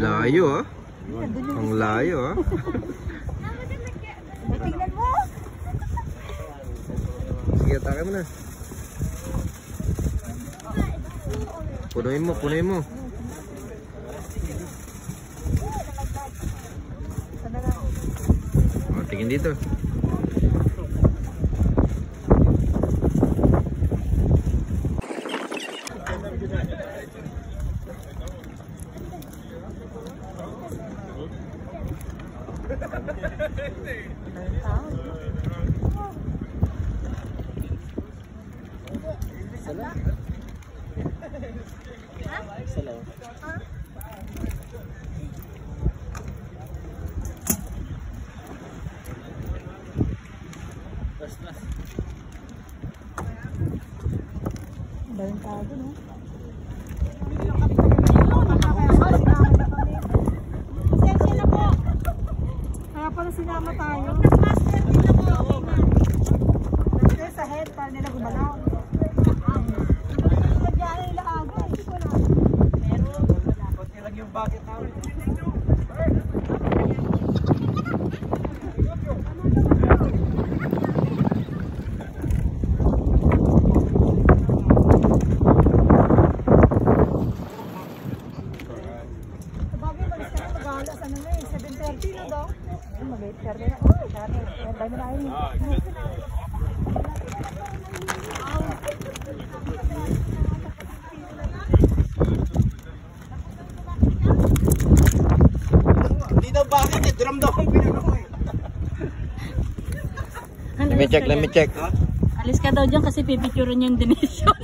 layo ah. Ang layo ah. Tingnan mo. Sige, takay mo na. Punuin mo, punuin mo. Oh, tingin dito. Daming tao doon, no? Pasensya na po. Kaya pala sinama tayo. Kasi sa head, para nila gumalaw. Nagyari nila aga. Hindi ko na. Pero, konti lang yung bucket namin. Hindi daw bakit eh, drum daw ang pinagawa eh. Let me check. Alis ka daw dyan kasi pipicturean yung donation.